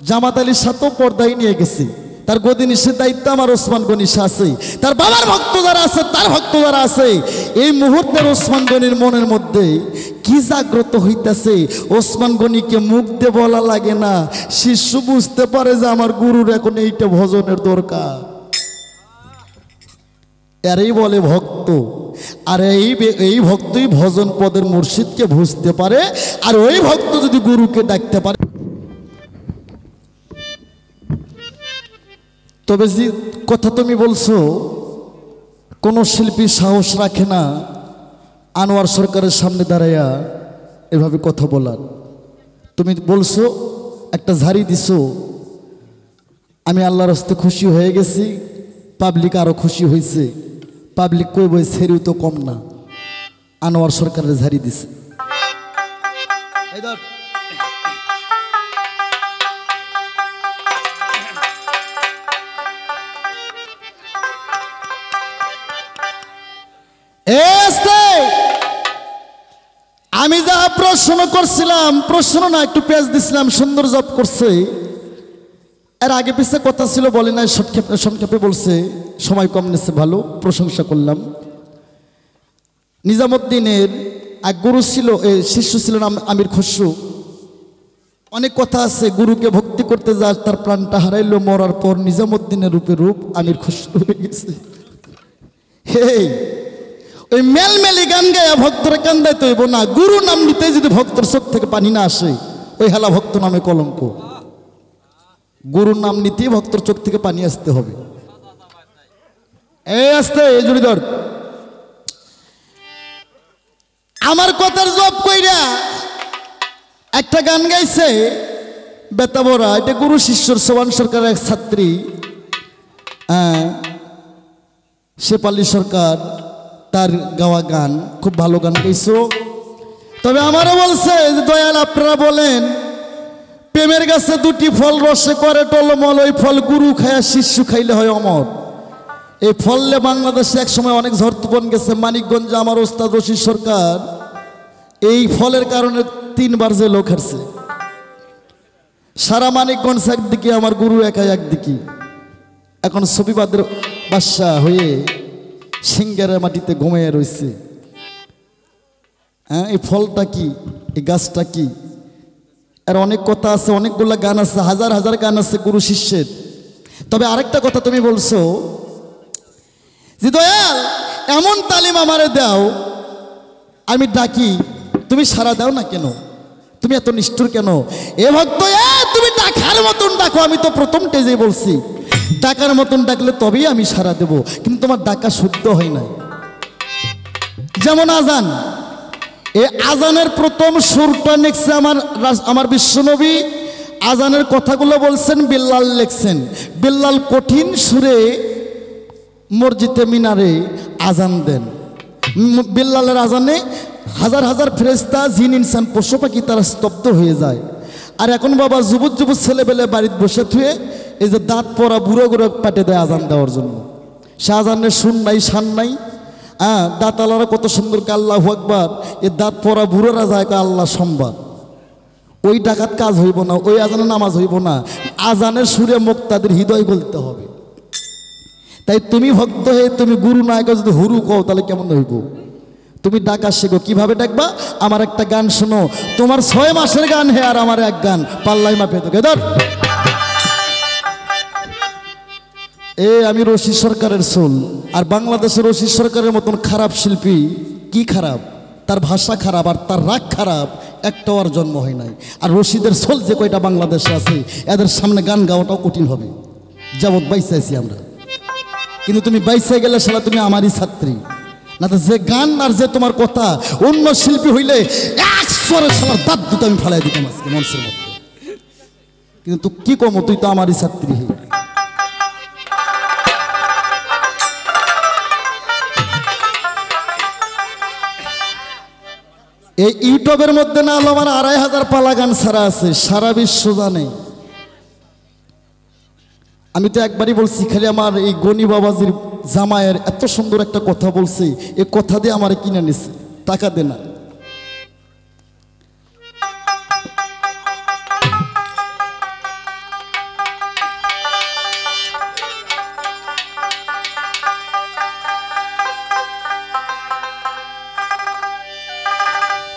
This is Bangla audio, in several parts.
জামাত আলীর সাথেও পর্দায় নিয়ে গেছি, তার গদি নিষেধ দায়িত্ব আমার ওসমান গনি আছে, তার বাবার ভক্ত যারা আছে, তার ভক্ত যারা আছে, এই মুহূর্তের ওসমান গনির মনের মধ্যে কি জাগ্রত হইতেছে, ওসমান গনিকে মুখ দিয়ে বলা লাগে না, শিষ্য বুঝতে পারে যে আমার গুরুর এখন এইটা ভজনের দরকার। এরই বলে ভক্ত। আর এই ভক্তই ভজন পদের মুর্শিদকে বুঝতে পারে, আর ওই ভক্ত যদি গুরুকে ডাকতে পারে। তবে যে কথা তুমি বলছো, কোনো শিল্পী সাহস রাখে না আনোয়ার সরকারের সামনে দাঁড়াইয়া এভাবে কথা বলার। তুমি বলছো একটা ঝাড়ি দিছো, আমি আল্লাহর হস্তে খুশি হয়ে গেছি, পাবলিক আরো খুশি হয়েছে। পাবলিক কই বই সেরিও তো কম না, আনোয়ার সরকারের ঝাড়ি দিছে। আমি যা প্রশ্ন করছিলাম, প্রশ্ন না একটু পেজ দিছিলাম, সুন্দর জব করছে। এর আগে পিছে কথা ছিল বলে নাই, সংক্ষেপে বলছে, সময় কম নিচ্ছে, ভালো প্রশংসা করলাম। নিজামুদ্দিনের এক গুরু ছিল, শিষ্য ছিলেন আমির খসরু। অনেক কথা আছে, গুরুকে ভক্তি করতে যা তার প্রাণটা হারাইলো, মরার পর নিজামুদ্দিনের রূপে রূপ আমির খসরু হয়ে গেছে। হেই, ওই মেলমেলি গান গায়া ভক্তরা কান্দাইতে হইব না। গুরু নাম নিতে যদি ভক্তর চোখ থেকে পানি না আসে, ওই হেলা ভক্ত নামে কলঙ্ক। গুরুর নাম নিতেই ভক্তর চোখ থেকে পানি আসতে হবে। এই আসতে এই জুড়ি ধর, আমার কথার জব কইরা একটা গান গাইছে বেতাবরা, এটা গুরু শিষ্যর সোবান সরকারের এক ছাত্রী, শেফালি সরকার, তার গাওয়া গান, খুব ভালো গান গাইছো। তবে আমারও বলছে যে দয়াল আপনারা বলেন প্রেমের গাছে দুটি ফল রসে করে টলমল, ওই ফল গুরু খায়া শিষ্য খাইলে হয় অমর। এই ফললে বাংলাদেশে এক সময় অনেক ঝড় তুফান গেছে। মানিকগঞ্জে আমার ওস্তাদ রশিদ সরকার এই ফলের কারণে 3 বার যে লোক হারছে। সারা মানিকগঞ্জ একদিকে, আমার গুরু একাই একদিকে। এখন সবিবাদের বাদশা হয়ে সিঙ্গারের মাটিতে ঘুমিয়ে রয়েছে। হ্যাঁ, এই ফলটা কি, এই গাছটা কি? আর অনেক কথা আছে, অনেকগুলা গান আছে, হাজার হাজার গান আছে গুরু শিষ্যের। তবে আরেকটা কথা তুমি বলছো যে দয়াল এমন তালিম আমারে দাও, আমি ডাকি তুমি সারা দাও না কেন, তুমি এত নিষ্ঠুর কেন? এ ভক্ত, তুমি ডাকার মতন ডাকো। আমি তো প্রথম টেজে বলছি ডাকার মতন ডাকলে তবেই আমি সারা দেব, কিন্তু তোমার ডাকা শুদ্ধ হয় না। যেমন আজান, এই আজানের প্রথম সুরটা লিখছে আমার বিশ্বনবী। আজানের কথাগুলো বলছেন বিল্লাল লিখছেন। বিল্লাল কঠিন সুরে মসজিদে মিনারে আজান দেন। বিল্লালের আজানে হাজার হাজার ফেরেশতা, জিন, ইনসান, পশু পাখি তারা স্তব্ধ হয়ে যায়। আর এখন বাবা যুবক যুবক ছেলেবেলে বাড়িতে বসে থুয়ে এই যে দাঁত পরা বুড়ো বুড়ো পাটে দেয় আজান দেওয়ার জন্য। সে আজানের শুন নাই, শান নাই। দাঁতালারা কত সুন্দর আল্লাহু আকবার, এ দাঁত পরা বুড়োরা যায় আল্লাহ সম্বাদ। ওই ডাকাত কাজ হইব না, ওই আজানের নামাজ হইব না। আজানের সুরে মুক্তাদের হৃদয় গলতে হবে। তাই তুমি ভক্ত হয়ে তুমি গুরু নায়ক যদি হুরু কও, তাহলে কেমন হইব? তুমি ডাকা শেখো। কিভাবে ডাকবা? আমার একটা গান শোনো, তোমার 6 মাসের গান হে আর আমার এক গান, পাল্লাই মাপে তোকে ধর। আমি রশিদ সরকারের সোল, আর বাংলাদেশের রশিদ সরকারের মতন খারাপ শিল্পী কি খারাপ, তার ভাষা খারাপ আর তার রাগ খারাপ, একটাও আর জন্ম হয় নাই। আর রশিদের সোল যে কয়টা বাংলাদেশে আছে, এদের সামনে গান গাওয়াটাও কঠিন হবে। যাবত বাইসাইছি আমরা, কিন্তু তুমি বাইসে গেলে শালা তুমি আমারই ছাত্রী না। তো যে গান আর যে তোমার কথা, অন্য শিল্পী হইলে 100 শালার দাঁত দুটো আমি ফেলাই দিতাম আজকে মঞ্চের মধ্যে। কিন্তু কি কম, তুই তো আমারই ছাত্রী। এই ইউটিউবের মধ্যে না হলো আমার 2500 পালা গান ছাড়া আছে, সারা বিশ্ব জানে। আমি তো একবারই বলছি, খালি আমার এই গনি বাবাজির জামায়ের এত সুন্দর একটা কথা বলছে, এই কথা দিয়ে আমার কিনে নিছে, টাকা দে না।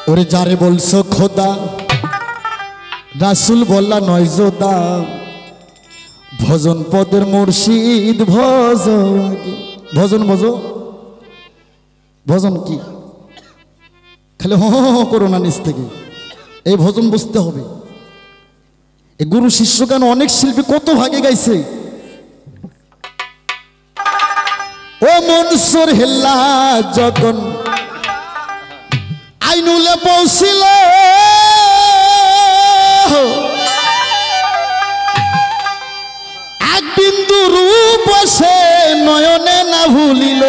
ওরে যারে বলছো খোদা রাসূল বললা নয় যোদা ভজন পদের মুর্শিদ ভজ আগে ভজন ভজ ভজন কি খালি হ করো না নিজ থেকে এই ভজন বুঝতে হবে এই গুরু শিষ্য গান অনেক শিল্পী কত ভাগে গাইছে ও মনসুর হেল্লা যখন আইনুলে পৌঁছিল এক বিন্দু রূপ সে নয়নে না ভুলিল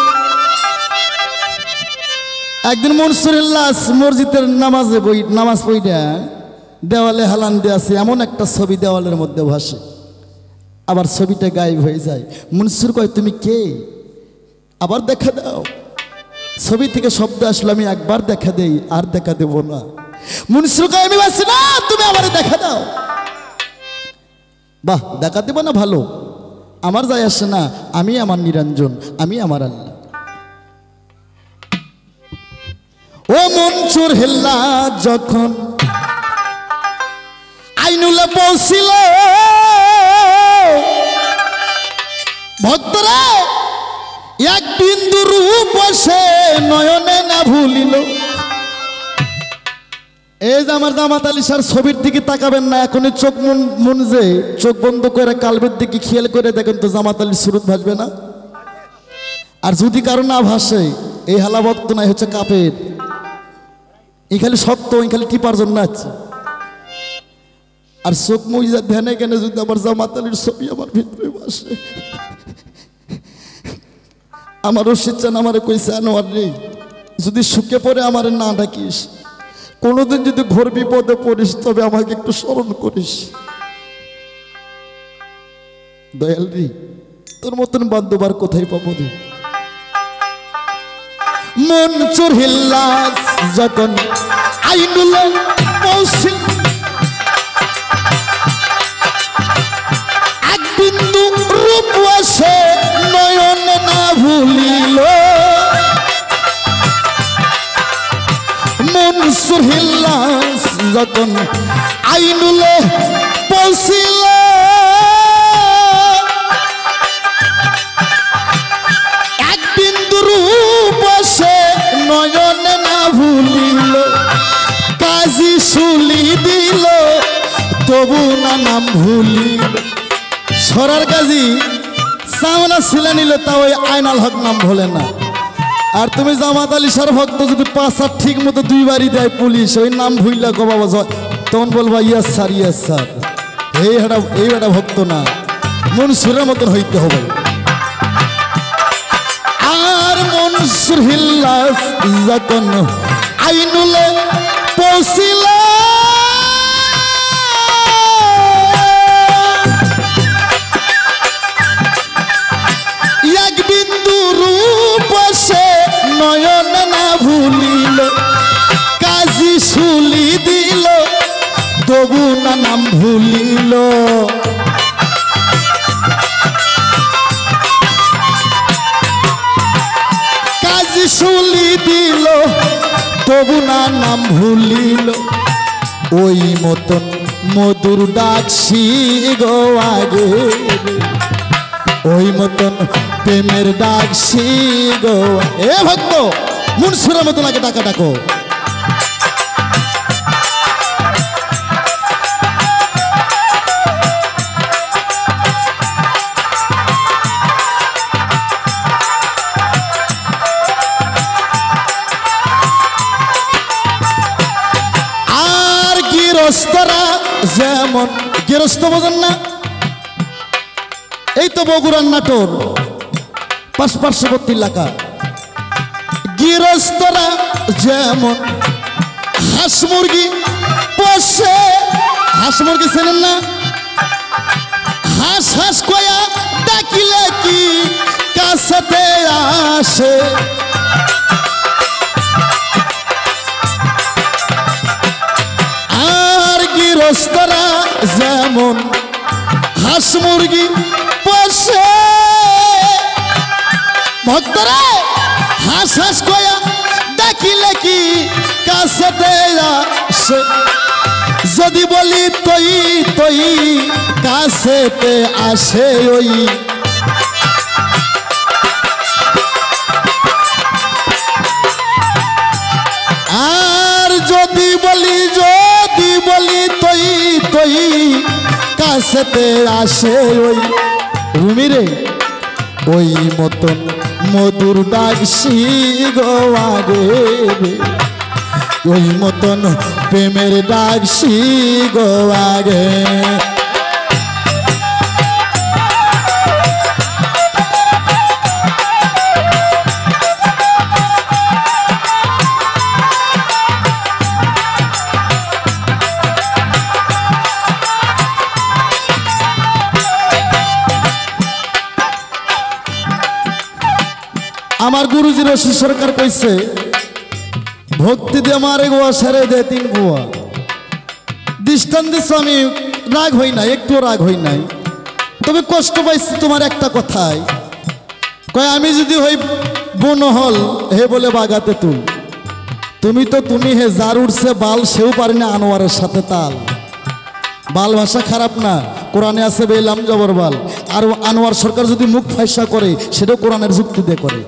একদিন মনসুরুল্লাহ মসজিদের নামাজ পড়িয়া দেওয়ালে হালান দিয়ে আছে এমন একটা ছবি দেওয়ালের মধ্যে ভাসে আবার ছবিটা গায়েব হয়ে যায় মনসুর কয় তুমি কে আবার দেখা দাও ছবি থেকে শব্দ আসলে আমি একবার দেখা দেই আর দেখা দেব না মনসুর কয় আমি বাসি না তুমি আবার দেখা দাও বাহ দেখা দেব না ভালো আমার যায় আসে না আমি আমার নিরঞ্জন আমি আমার আল্লাহ ও মনসুর হেল্লা যখন আইনুলে পৌঁছিল ভক্তরা এক বিন্দু রূপ সে নয়নে না ভুলিল এই যে আমার জামাত আলী স্যার ছবির দিকে তাকাবেন না এখনই চোখ মন যে চোখ বন্ধ করে কালবের দিকে খেয়াল করে দেখেন তো জামাত আলীর সুরত ভাসবে না আর যদি কারো না ভাসে এই হালা ভক্ত নাই হচ্ছে কাপের এই খালি সত্য এই খালি টিপার জন্য আছে আর চোখ মইজা ধ্যানে কেন যদি আমার জামাত আলীর ছবি আমার ভিতরে ভাসে আমার রশিদ চান আমারে কইছে আনোয়ার রে যদি সুখে পড়ে আমারে না ডাকিস কোনোদিন যদি ঘোর বিপদে পড়িস তবে আমাকে একটু স্মরণ করিস দয়াল রে তোর মতন বান্ধব আর কোথায় পাবো রে মনসুর হেল্লা যখন আইনুলে পৌঁছিল এক বিন্দু রূপ সে নয়ন না ভুলিল মনসুর হেল্লা যখন আইনুলে পৌঁছিল এক বিন্দু রূপ সে নয়ন না ভুলিল কাজী শুলি দিল তবু না নাম ভুলিল সরার কাজী সামনা ছিলে নিল তা ওই আইনাল হক নাম ভোলে না আর তুমি জামাত আলী স্যার ভক্ত যদি পাঁচ আর ঠিক মতো দুইবারই দেয় পুলিশ ওই নাম ভুললে গো বাবা তখন বলবা ইয়াস স্যার এই বেটা ভক্ত না মনসুরের মতন হইতে হবে আর মনসুর হেল্লা যখন আইনুলে পৌঁছিল এক বিন্দু রূপ সে নয়ন না ভুলিল কাজী শুলি দিল তবু না নাম ভুলিল কাজী শুলি দিল তবু না নাম ভুলিল ওই মতন মধুর ডাকছি গো আগে ওই মতন প্রেমের ডাকছি গো এ ভক্ত মনসুরের মতন আগে ডাকা ডাকো আর গৃহস্থরা যেমন গৃহস্থ বোঝেন না এই তো বগুড়ার নাটোর পার্শ্ববর্তী এলাকা গৃহস্থরা যেমন হাঁস মুরগি পোষে হাঁস মুরগি চেনেন না হাঁস হাঁস কয়া ডাকিলে কি কাছাতে আসে আর গৃহস্থরা যেমন হাঁস মুরগি পোষে ভক্তরা হাঁস হাঁস কয়া ডাকিলে কি কাছেতে আসে যদি বলি তুই তুই কাছেতে আসে ওই আর যদি বলি তুই তুই কাছেতে আসে ওই রুমি রে ওই মতন মধুর ডাকছি গো আগে ওই মতন প্রেমের ডাকছি গো আগে আমার গুরুজি রশি সরকার কইছে ভক্তি দিয়ে মারে গোয়া সেরে দে তিন গোয়া দৃষ্টান্ত দিচ্ছ আমি রাগ হই নাই একটু রাগ হই নাই তবে কষ্ট পাইছি তোমার একটা কথাই কয় আমি যদি হই বনহল হে বলে বাগাতে তুমি তো তুমি হে যার উঠছে বাল সেও পারি না আনোয়ারের সাথে তাল বাল ভাষা খারাপ না কোরআনে আছে বেলাম জবর বাল আর আনোয়ার সরকার যদি মুখ ফাইসা করে সেটাও কোরআনের যুক্তি দিয়ে করে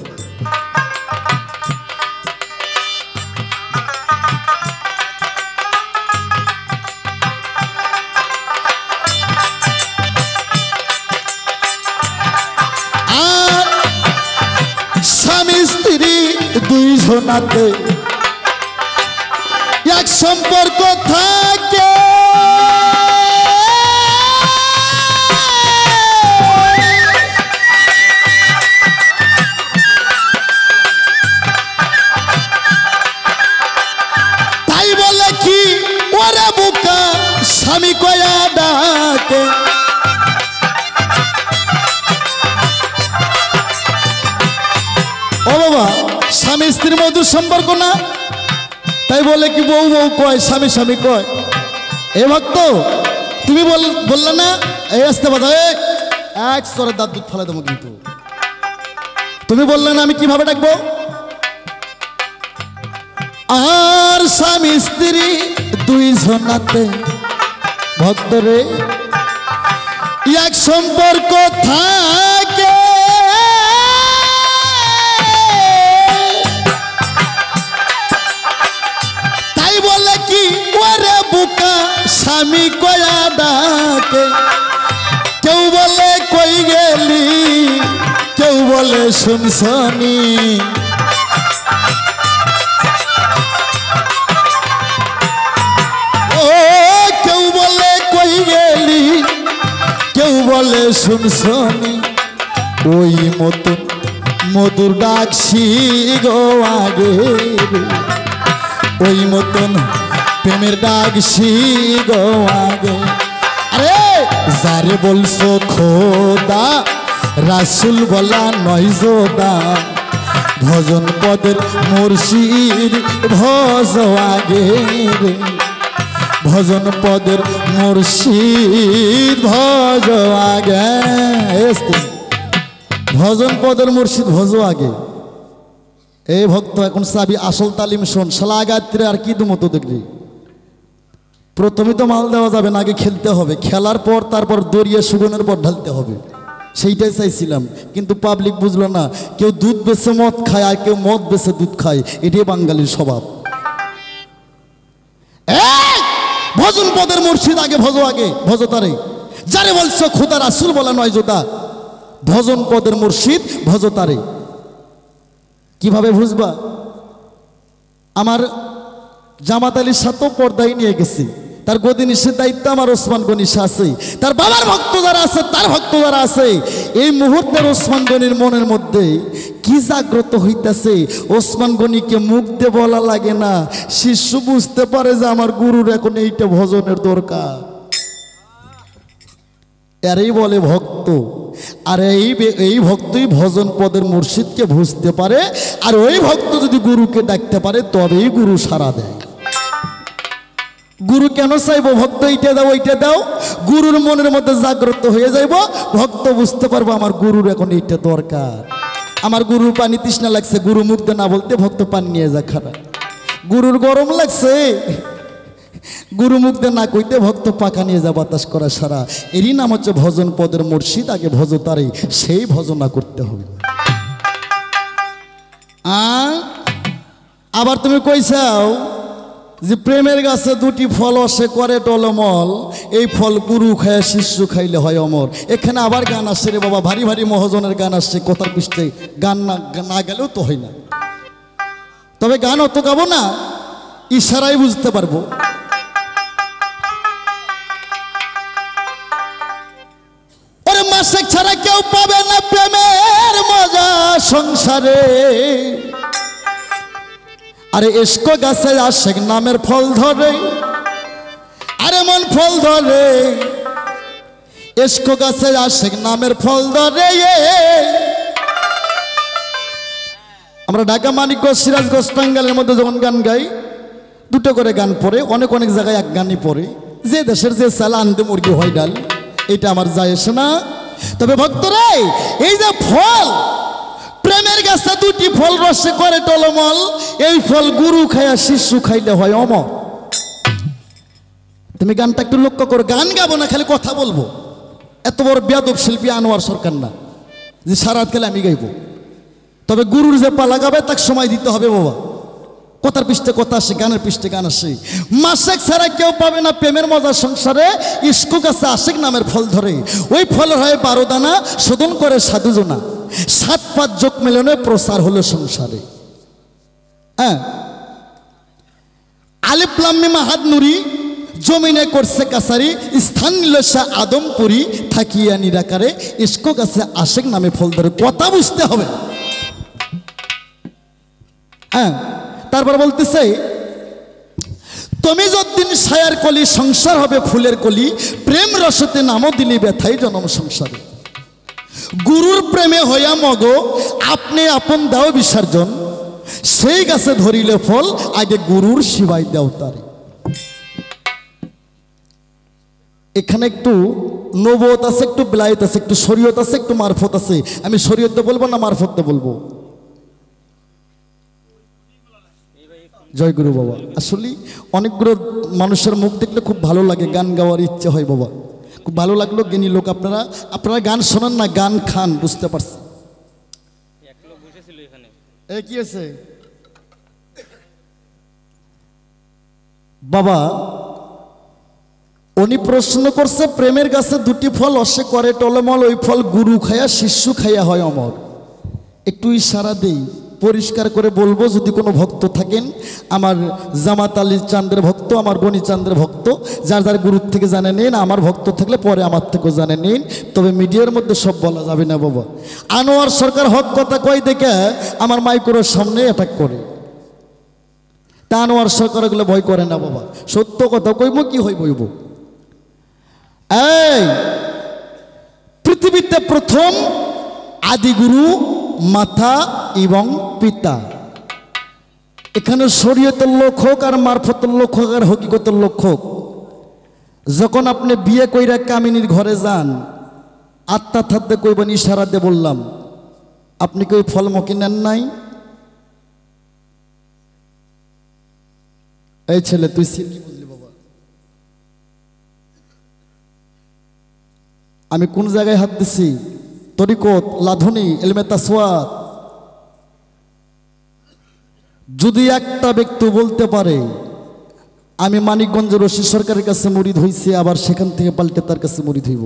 স্বামী স্ত্রী দুইজনাতে এক সম্পর্ক থাকে তাই বলে কি ওরে বুকা স্বামী কয়া ডাকে ও বাবা স্বামী স্ত্রীর মধুর সম্পর্ক না তাই বলে কি বউ বউ কয় স্বামী স্বামী কয় এ ভক্ত তুমি বললে না এই আসতে বাধা এক স্তরের দাঁত দুধ ফেলে দেবো কিন্তু তুমি বললে না আমি কিভাবে ডাকবো আর স্বামী স্ত্রী দুইজনাতে ভক্ত রে এক সম্পর্ক থাকে বলে কি ওরে বুকা স্বামী কয়া ডাকে কেউ বলে কই গেলি কেউ বলে শুনছনি ও কেউ বলে কই গেলি কেউ বলে শুনছনি ওই মতন মধুর ডাকছি গো আগে ওই মতন প্রেমের ডাকছি গো আগে আরে যারে বলছো খোদা রাসুল বলা নয় যোদা ভজন পদের মুর্শিদ ভজ আগে রে ভজন পদের মুর্শিদ ভজ আগে ভজন পদের মুর্শিদ ভজ আগে এই ভক্ত এখন চাবি আসল তালিম শোন শালা গাত্রে আর কি দুমতো দেখলি প্রথমে তো মাল দেওয়া যাবে না আগে খেলতে হবে খেলার পর তারপর দরিয়া সুগনের পর ঢালতে হবে সেইটাই চাইছিলাম কিন্তু পাবলিক বুঝলো না কেউ দুধ বেছে মদ খায় আর কেউ মদ বেছে দুধ খায় এটাই বাঙালির স্বভাব ভজন পদের মুর্শিদ আগে ভজ তারে যারে বলছো খোদা রাসূল বলা নয় যোদা ভজন পদের মুর্শিদ ভজ তারে কিভাবে বুঝবা আমার জামাত আলীর সাথেও পর্দায় নিয়ে গেছি তার গদি নিষেধ দায়িত্ব আমার ওসমান গনি আছে তার বাবার ভক্ত যারা আছে তার ভক্ত যারা আছে এই মুহূর্তের ওসমান গনির মনের মধ্যে কি জাগ্রত হইতেছে ওসমান গনিকে মুখ দিয়ে বলা লাগে না শিষ্য বুঝতে পারে যে আমার গুরুর এখন এইটা ভজনের দরকার এরই বলে ভক্ত আর এই ভক্তই ভজন পদের মুর্শিদকে বুঝতে পারে আর ওই ভক্ত যদি গুরুকে ডাকতে পারে তবেই গুরু সাড়া দেয় গুরু কেন চাইবো ভক্ত এইটা দাও ওইটা দাও গুরুর মনের মধ্যে জাগ্রত হয়ে যাইব ভক্ত বুঝতে পারবো আমার গুরুর এখন এইটা দরকার আমার গুরুর পানি তৃষ্ণা লাগছে গুরু মুখ দিয়ে না বলতে ভক্ত পানি নিয়ে যা খারাপ গুরুর গরম লাগছে, গুরু মুখ দিয়ে না কইতে ভক্ত পাকা নিয়ে যা বাতাস করা সারা। এরই নাম হচ্ছে ভজন পদের মুর্শিদ। আগে ভজ তারে, সেই ভজনা করতে হবে। আবার তুমি কইছাও যে প্রেমের গাছে দুটি ফল অসে করে টলমল, এই ফল গুরু খায় শিষ্য খাইলে হয় অমর। এখানে আবার গান আসছে রে বাবা, ভারী ভারী মহাজনের গান আসছে। কথার পৃষ্ঠে গান না গেলেও তো হয় না, তবে গান অত গাবো না, ইশারাই বুঝতে পারবো। ওরে মাসে ছাড়া কেউ পাবে না প্রেমের মজা সংসারে। আরে এসকো গাছে আশেক নামের ফল ধরে, আরে মন ফল ধরে, এসকো গাছে আশেক নামের ফল ধরে। আমরা ঢাকা, মানিকগঞ্জ, সিরাজগঞ্জ, টাঙ্গাইলের মধ্যে যখন গান গাই, দুটো করে গান পড়ে, অনেক অনেক জায়গায় এক গানই পড়ে। যে দেশের যে চালা আনতে মুরগি হয় ডাল, এটা আমার যায় আসে না। তবে ভক্তরা, এই যে ফল, প্রেমের গাছে দুটি ফল রসে করে টলমল, এই ফল গুরু খায়া শিষ্য খাইলে হয় অমর। তুমি গানটা একটু লক্ষ্য করো, গান গাবো না, খালি কথা বলবো। এত বড় বেয়াদব শিল্পী আনোয়ার সরকার না যে সারা রাত খেলে আমি গাইবো। তবে গুরুর যে পালা গাবে তাকে সময় দিতে হবে বাবা। কথার পৃষ্ঠে কথা আসে, গানের পৃষ্ঠে গান আসে। মাসেক ছাড়া কেউ পাবে না প্রেমের মজা সংসারে, ইস্কু গাছে আশেক নামের ফল ধরে। ওই ফল হয় 12 দানা, শোধন করে সাধুজনা, 7-5 যোগ মিলনে প্রসার হলো সংসারে। হ্যাঁ, আলিফ লাম মিম হাদ নুরি, জমিনে করছে কাছারি, স্থান নিল শাহ আদমপুরি, থাকিয়া নিরাকারে, ইস্কু গাছে আশেক নামে ফল ধরে। কথা বুঝতে হবে। হ্যাঁ, তারপর বলতেছে, তুমি যতদিন ছায়ার কলি, সংসার হবে ফুলের কলি, প্রেম রসতে নামও দিলি ব্যথাই জনম সংসারে। গুরুর প্রেমে হইয়া মগ, আপনি আপন দাও বিসর্জন, সেই গাছে ধরিলে ফল, আগে গুরুর শিবাই দাও তারে। এখানে একটু নবত আছে, একটু বিলায়ত আছে, একটু শরীয়ত আছে, একটু মারফত আছে। আমি শরীয়তে বলবো না মারফতে বলবো? জয় গুরু বাবা। আসলে অনেকগুলো মানুষের মুখ দেখলে খুব ভালো লাগে, গান গাওয়ার ইচ্ছে হয় বাবা। খুব ভালো লাগলো। জ্ঞানী লোক আপনারা, আপনারা গান শোনান না, গান খান, বুঝতে পারছি। কি আছে বাবা? উনি প্রশ্ন করছে, প্রেমের গাছে দুটি ফল অসে করে টলমল, ওই ফল গুরু খায়া শিষ্য খাইয়া হয় অমর। একটু ইশারা দেই, পরিষ্কার করে বলবো। যদি কোনো ভক্ত থাকেন, আমার জামাত আলী চাঁদের ভক্ত, আমার গণি চাঁদের ভক্ত, যার যার গুরুর থেকে জানে নিন। আমার ভক্ত থাকলে পরে আমার থেকেও জানে নিন, তবে মিডিয়ার মধ্যে সব বলা যাবে না বাবা। আনোয়ার সরকার হক কথা কয় দেখে আমার মাইক্রোর সামনে অ্যাটাক করে। তা আনোয়ার সরকার এগুলো ভয় করে না বাবা, সত্য কথা কইব, কি হই বইব। এই পৃথিবীতে প্রথম আদিগুরু মাতা এবং পিতা। এখানে শরীয়তের লোক হোক আর মারফতের লোক হোক আর হকিকতের লোক হোক, যখন আপনি বিয়ে কইরা কামিনীর ঘরে যান, আত্মা থাকতে কইবেন, ইশারা দিয়ে বললাম, আপনি কি ওই ফলমকি নেন নাই? এই ছেলে, তুই সিল কি বুঝলি বাবা? আমি কোন জায়গায় হাত দিছি? তরিকত, লাধুনি, এলমে তাসওয়াত। যদি একটা ব্যক্তি বলতে পারে আমি মানিকগঞ্জের রশিদ সরকারের কাছে মুরিদ হইছি, আবার সেখান থেকে পাল্টে তার কাছে মুরিদ হইব,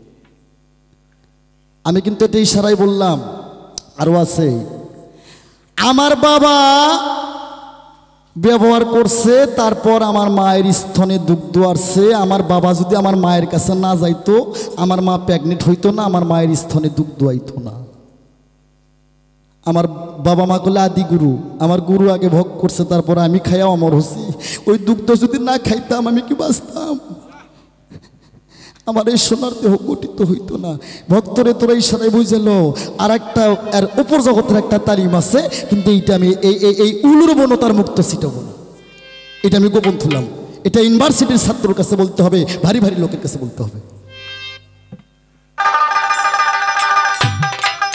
আমি কিন্তু এটা ইশারায় বললাম। আরো আছে, আমার বাবা ব্যবহার করছে, তারপর আমার মায়ের স্তনে দুগ্ধ আসছে। আমার বাবা যদি আমার মায়ের কাছে না যাইতো, আমার মা প্রেগনেন্ট হইতো না, আমার মায়ের স্তনে দুগ্ধ আইতো না। আমার বাবা মা করলে আদি গুরু, আমার গুরু আগে ভোগ করছে, তারপর আমি খাইয়া অমর হচ্ছি। ওই দুগ্ধ যদি না খাইতাম, আমি কি বাঁচতাম? আমার এই সোনার দেহ গঠিত হইতো না। ভক্তরে তোরা ইশারায় বুঝেল। আর একটা এর উপর জগতের একটা তালিম আছে, কিন্তু এইটা আমি এই উলুর বনতার মুক্ত ছিটাবো না, এটা আমি গোপন থুলাম। এটা ইউনিভার্সিটির ছাত্রর কাছে বলতে হবে, ভারী ভারী লোকের কাছে বলতে হবে।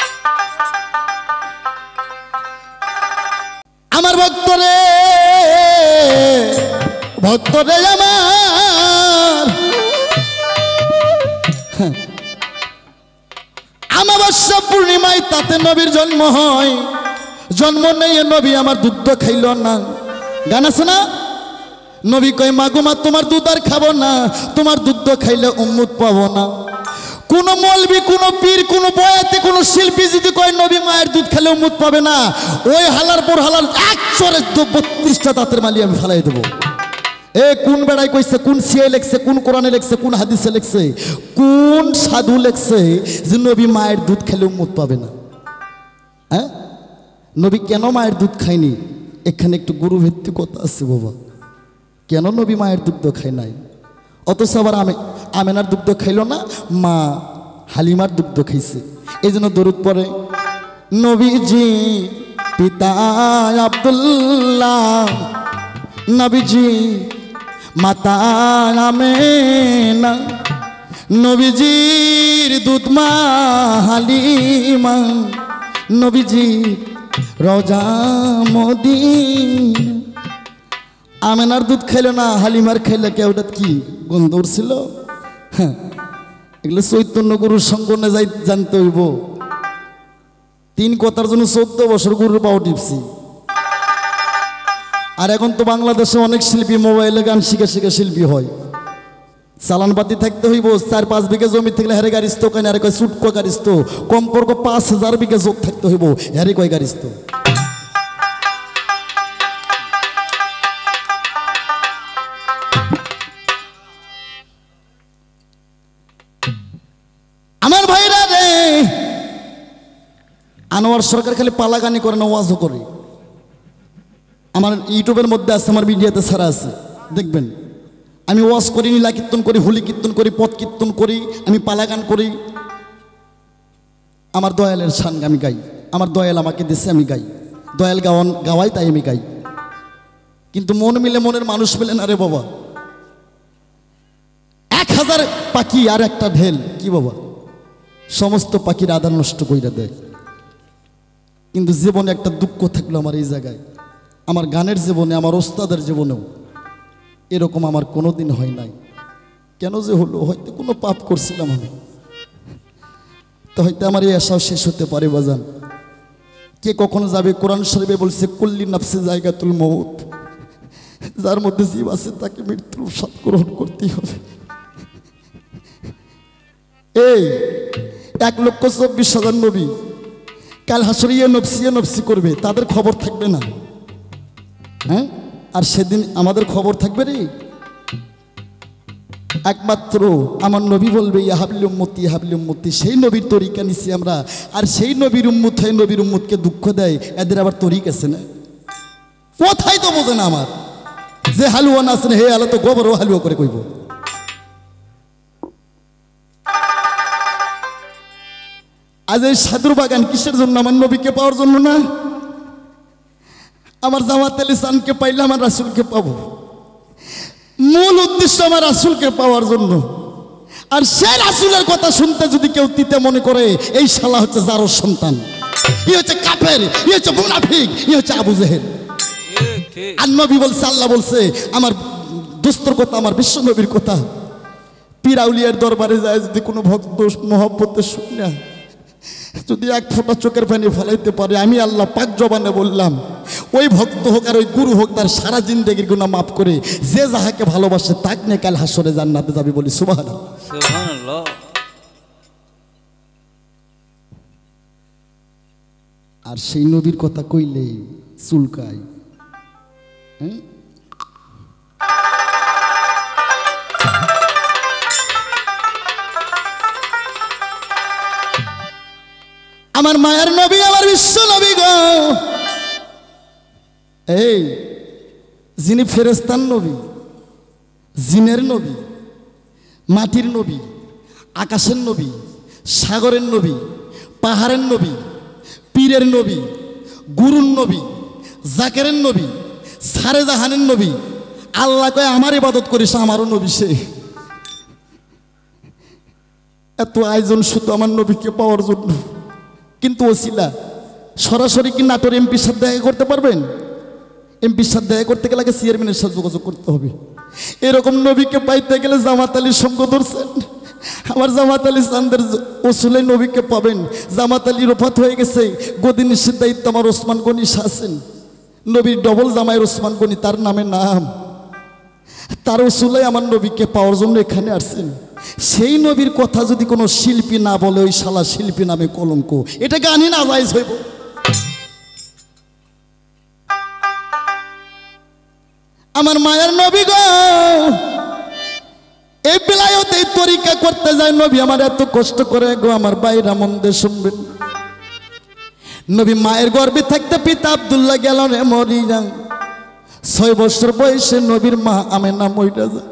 আমার ভক্তরে ভক্ত রে আমার আমাবস্যা পূর্ণিমায় তাতে নবীর জন্ম হয় জন্ম নেই নবী আমার দুধ খাইল না গান আছে না নবী কয় মাগো মা তোমার দুধ আর খাবো না তোমার দুধ খাইলে উম্মত পাবো না কোন মৌলবি কোন পীর কোন বয়াতি কোন শিল্পী যদি কয় নবী মায়ের দুধ খেলে উম্মত পাবে না ওই হালার পর হালার এক চরে 32টা দাঁতের মালি আমি ফেলাই দেবো এ কোন বেড়াই কইছে কোন সিয়াই লেখছে কোন কোরআনে লেখছে কোন হাদিসে লেখছে কোন সাধু লেখছে যে নবী মায়ের দুধ খেলে উম্মত পাবে না হ্যাঁ নবী কেন মায়ের দুধ খায়নি এখানে একটু গুরুভিত্তিক কথা আছে বাবা কেন নবী মায়ের দুগ্ধ খায় নাই অথচ আবার আমেনার দুগ্ধ খাইল না মা হালিমার দুগ্ধ খাইছে এই জন্য দরুদ পড়ে নবীজি পিতা আব্দুল্লাহ নবীজি মাতা আমেনা নবীজির দুধ মা হালিমা নবীজি রোজা মদিনা আমেনার দুধ খাইল না হালিমার খাইলে কে ওটা কি গন্ধ উঠছিল হ্যাঁ এগুলো চৈতন্য গুরুর সঙ্গ যাই জানতে হইব 3 কথার জন্য 14 বছর গুরুর পাও টিপছি আর এখন তো বাংলাদেশে অনেক শিল্পী মোবাইলে গান শিখে শিখে শিল্পী হয় চালানপাতি থাকতে হইব 4-5 বিঘা জমি থাকলে হেরে গাড়িস্ত কেন আরে কয় ছুটকো গাড়িস্ত কমপর্ক 5000 বিঘা যোগ থাকতে হইব হেরে কয় গাড়িস্ত আমার ভাইরা রে আনোয়ার সরকার খালি পালাগানি করে না ওয়াজও করে আমার ইউটিউবের মধ্যে আছে আমার মিডিয়াতে ছাড়া আছে দেখবেন আমি ওয়াজ করি নীলা কীর্তন করি হোলি কীর্তন করি পথ কীর্তন করি আমি পালাগান করি আমার দয়ালের শান আমি গাই আমার দয়াল আমাকে দিছে আমি গাই দয়াল গাওয়াই তাই আমি গাই কিন্তু মন মিলে মনের মানুষ মিলে না রে বাবা 1000 পাখি আর একটা ঢেল কি বাবা সমস্ত পাখির আদার নষ্ট কইরা দেয় কিন্তু জীবনে একটা দুঃখ থাকলো আমার এই জায়গায় আমার গানের জীবনে আমার ওস্তাদের জীবনেও এরকম আমার কোনোদিন হয় নাই কেন যে হলো হয়তো কোনো পাপ করছিলাম আমি তো হয়তো আমার এই আশাও শেষ হতে পারে বাজান কে কখনো যাবে কোরআন শরীফে বলছে কুল্লি নাফসি জায়গাতুল মউত যার মধ্যে জীব আছে তাকে মৃত্যুর স্বাদ গ্রহণ করতেই হবে এই 1,24,000 নবী কাল হাসরে নফসি করবে তাদের খবর থাকবে না হ্যাঁ আর সেদিন আমাদের খবর থাকবে রে একমাত্র আমার নবী বলবে ইহাবলি উম্মতি সেই নবীর তরিকা নিছি আমরা আর সেই নবীর উম্মত হয় নবীর উম্মতকে দুঃখ দেয় এদের আবার তরিক আছে না কোথায় তো বোঝে না আমার যে হালুয়া না আছে হে আল্লাহ তো গোবরও হালুয়া করে কইব আজ এই সাধুর বাগান কিসের জন্য আমার নবীকে পাওয়ার জন্য না আমার জামাত লিসানকে পাইলে আমার রাসূলকে পাবো মূল উদ্দেশ্য আমার রাসূলকে পাওয়ার জন্য আর সেই রাসূলের কথা শুনতে যদি কেউ তিতে মনে করে এই শালা হচ্ছে জারোর সন্তান ই হচ্ছে কাফের ই হচ্ছে মুনাফিক ই হচ্ছে আবু জেহেল আর নবী বলছে আল্লাহ বলছে আমার দোস্তর কথা আমার বিশ্ব নবীর কথা পীর আউলিয়ার দরবারে যায় যদি কোনো ভক্ত মহব্বতে শুনে যদি এক ফোঁটা চোখের পানি ফেলাইতে পারে আমি আল্লাহ পাক জবানে বললাম ওই ভক্ত হোক আর ওই গুরু হোক তার সারা জিন্দেগির গুনাহ মাফ করে যে যাহাকে ভালোবাসে তাক নিয়ে কাল হাসরে জান্নাতে যাবে বলি সুবহানাল্লাহ সুবহানাল্লাহ আর সেই নবীর কথা কইলে চুলকায় আমার মায়ের নবী আমার বিশ্ব নবী গো এই যিনি ফেরেশতার নবী জিনের নবী মাটির নবী আকাশের নবী সাগরের নবী পাহাড়ের নবী পীরের নবী গুরুর নবী জাকেরের নবী সারে জাহানের নবী আল্লাহ কয় আমার ইবাদত করিস আমারও নবী সে এত আয়োজন শুধু আমার নবীকে পাওয়ার জন্য কিন্তু ওসিলা সরাসরি কি নাটোর এমপির সাথে দেখা করতে পারবেন এমপির সাথে দেখা করতে গেলে চেয়ারম্যানের সাথে যোগাযোগ করতে হবে। এরকম নবীকে পাইতে গেলে জামাত আলীর সঙ্গ ধরছেন। আমার জামাত আলী চান্দের ওসুলে নবীকে পাবেন। জামাত আলীর ওফাত হয়ে গেছে, গদি নিষেধ দায়িত্ব আমার ওসমান গনি আছেন। নবীর ডবল জামাইয়ের ওসমান গনি, তার নামে নাম, তার ওসুলে আমার নবীকে পাওয়ার জন্য এখানে আসছেন। সেই নবীর কথা যদি কোনো শিল্পী না বলে, ওই শালা শিল্পী নামে কলঙ্ক। এটা গানই না জায়েজ হইব। আমার মায়ের নবী গো, এই বেলায়তে এই তরিকা করতে যায় নবী আমার এত কষ্ট করে গো। আমার বাইরা মন দিয়ে শুনবেন, নবী মায়ের গর্ভে থাকতে পিতা আব্দুল্লাহ গেল রে মরিয়া। 6 বছর বয়সে নবীর মা আমেনা মইরা যায়।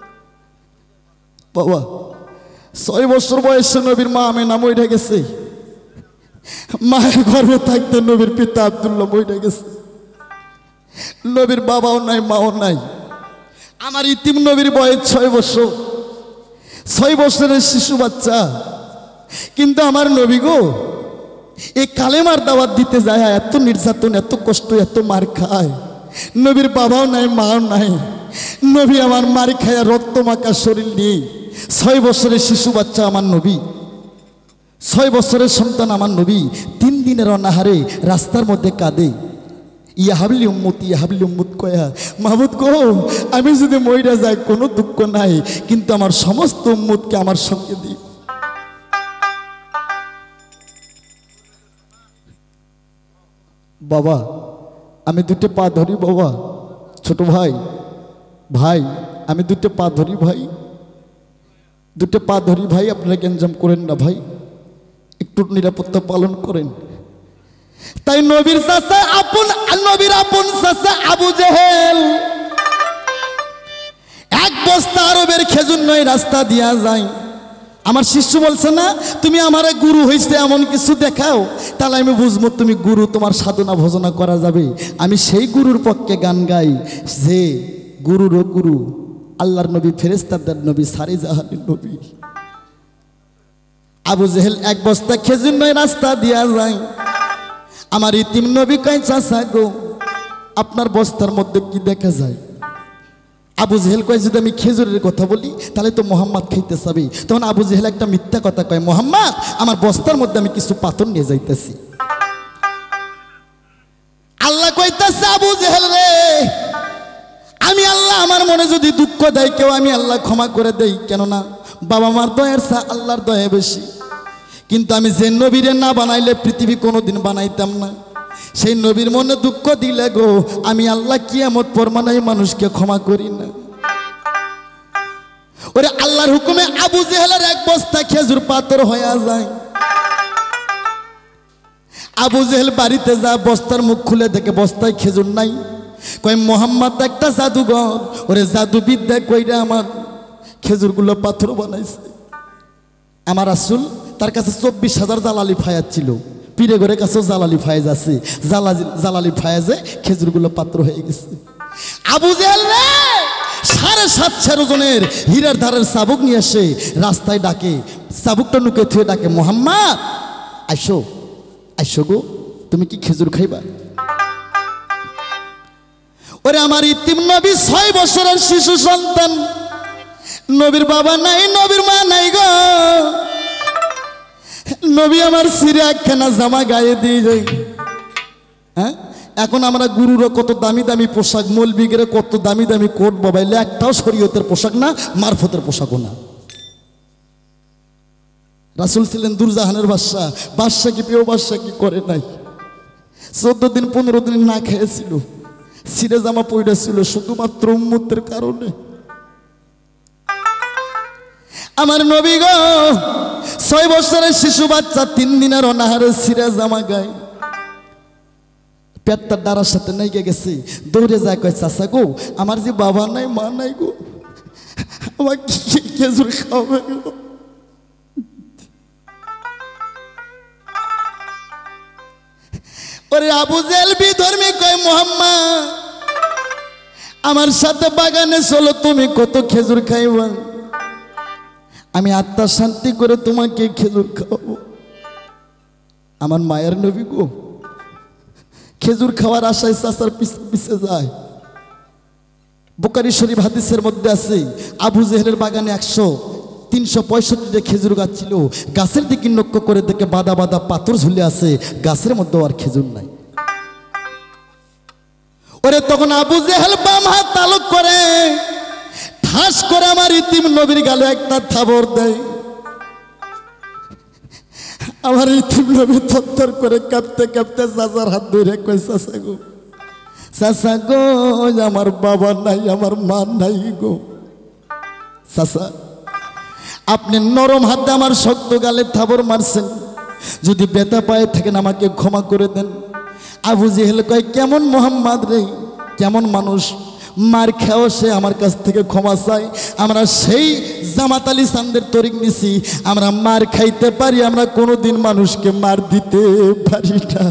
বাবা 6 বছর বয়সে নবীর মা আমেনা মইরা গেছে। মায়ের গর্ভে থাকতে নবীর পিতা আব্দুল্লাহ মইরা গেছে। নবীর বাবাও নাই, মাও নাই। আমার ইতিম নবীর বয়স 6 বছর, 6 বছরের শিশু বাচ্চা। কিন্তু আমার নবী গো এই কালেমার দাওয়াত দিতে যায়, এত নির্যাতন, এত কষ্ট, এত মার খায়। নবীর বাবাও নাই, মাও নাই। নবী আমার মার খায়া রক্ত মাখা শরীর নিয়ে, 6 বছরের শিশু বাচ্চা আমার নবী, 6 বছরের সন্তান আমার নবী 3 দিনের অনাহারে রাস্তার মধ্যে কাঁদে। ইয়া হাবলি উম্মত কয়া, মাহবুদ গো আমি যদি মইরা যাই কোনো দুঃখ নাই, কিন্তু আমার সমস্ত উম্মতকে আমার সঙ্গে দিই। বাবা আমি 2টে পা ধরি, বাবা ছোট ভাই, ভাই আমি 2টে পা ধরি, ভাই 2টে পা ধরি ভাই, আপনারা গ্যাঞ্জাম করেন না ভাই, একটু নিরাপত্তা পালন করেন। তাই নবীর চাচা আপন, নবীর আপন চাচা আবু জেহেল 1 বস্তা আরবের খেজুর নয় রাস্তা দিয়া যায়। আমার শিষ্য বলছে না তুমি আমার গুরু হইছে এমন কিছু দেখাও, তাহলে আমি বুঝবো তুমি গুরু, তোমার সাধনা ভজনা করা যাবে। আমি সেই গুরুর পক্ষে গান গাই, যে গুরুরও গুরু, আল্লাহর নবী, ফেরেশতাদের নবী, সারি জাহানের নবী। আবু জেহেল 1 বস্তা খেজুর নয় রাস্তা দিয়া যায়। আমার ইতিম নবী কয় চাচা গো আপনার বস্তার মধ্যে কি দেখা যায়? আবু জেহেল কয় যদি আমি খেজুরের কথা বলি তাহলে তো মোহাম্মদ খাইতে চাবে। তখন আবু জেহেল একটা মিথ্যা কথা কয়, মোহাম্মদ আমার বস্তার মধ্যে আমি কিছু পাথর নিয়ে যাইতেছি। আল্লাহ কইতাছে আবু জেহেল রে, আমি আল্লাহ আমার মনে যদি দুঃখ দেয় কেউ, আমি আল্লাহ ক্ষমা করে দেই, কেননা বাবা মার দয়ার চা আল্লাহর দয়া বেশি। কিন্তু আমি যে নবীরে না বানাইলে পৃথিবী কোনোদিন বানাইতাম না, সেই নবীর মনে দুঃখ দিলে গো আমি আল্লাহ কিয়ামত পরমানাই মানুষকে ক্ষমা করি না। ওরে আল্লাহর হুকুমে আবু জেহেলের 1 বস্তা খেজুর পাথর হয়ে যায়। আবু জেহেল বাড়িতে যা বস্তার মুখ খুলে দেখে বস্তায় খেজুর নাই। কয় মোহাম্মদ একটা জাদুঘর, ওরে জাদুবিদ্যা কইরা আমার খেজুরগুলো পাথর বানাইছে। আমার রাসূল তার কাছে 24,000 জালালি ফায়াজ ছিল, পীরে ঘরের কাছেও জালালি ফায়েজ আছে। জালালি ফায়েজে খেজুরগুলো পাত্র হয়ে গেছে। আবু জেহেল রে 7.5 ওজনের হীরার ধারের চাবুক নিয়ে এসে রাস্তায় ডাকে, চাবুকটা নুকে থুয়ে ডাকে, মোহাম্মদ আইসো, আইসো গো, তুমি কি খেজুর খাইবা? ওরে আমার ইতিম নবী 6 বছরের শিশু সন্তান, নবীর বাবা নাই, নবীর মা নাই গো। নবী আমার সিরে একখানা জামা গায়ে দিয়ে যায়। হ্যাঁ এখন আমরা গুরুরা কত দামি দামি পোশাক, মৌলবীগেরা কত দামি দামি কোট বাবাইলে, একটাও শরীয়তের পোশাক না, মারফতের পোশাকও না। রাসূল ছিলেন দুরজাহানের বাদশা, বাদশা কি পেয়েও বাদশা কি করে নাই। 14 দিন 15 দিন না খেয়েছিল, সিরে জামা পইরা ছিল শুধুমাত্র উম্মতের কারণে। আমার নবী গো 6 বছরের শিশু বাচ্চা 3 দিনের অনাহারে সিরে জামা গায়, পেটটা ডারার সাথে নাইকে গেছে। দৌড়ে যায় কয় চাচা গো আমার যে বাবা নাই মা নাই গো, আমার খেজুর খাওয়াবে গো। ওরে আবু জেহেল বিধর্মী কয় মোহাম্মদ আমার সাথে বাগানে চলো, তুমি কত খেজুর খাইবা, আমি আত্মা শান্তি করে তোমাকে খেজুর খাওয়াবো। আমার মায়ের নবী গো খেজুর খাওয়ার আশায় চাচার পিছে পিছে যায়। বুখারী শরীফ হাদিসের মধ্যে আছে আবু জেহেলের বাগানে 365টা খেজুর গাছ ছিল। গাছের দিকে লক্ষ্য করে দেখে বাদা বাদা পাথর ঝুলে আছে, গাছের মধ্যে আর খেজুর নাই। ওরে তখন আবু জেহেল বাম হাত তালুক করে ঠাস করে আমার ইতিম নবীর গালে একটা থাবর দেয়। আমার ইতিম নবী থরথর করে কাঁপতে কাঁপতে চাচার হাত ধরে কই, চাচা গো, চাচা গো, আমার বাবা নাই, আমার মা নাই গো। চাচা, আপনি নরম হাতে আমার শক্ত গালে থাবর মারছেন, যদি ব্যথা পায়ে থাকেন আমাকে ক্ষমা করে দেন। আবু জেহেল কয়, কেমন মোহাম্মদ রে, কেমন মানুষ, মার খেয়েও সে আমার কাছ থেকে ক্ষমা চাই। আমরা সেই জামাত আলী চান্দের তরিক নিছি, আমরা মার খাইতে পারি, আমরা কোনোদিন মানুষকে মার দিতে পারি না।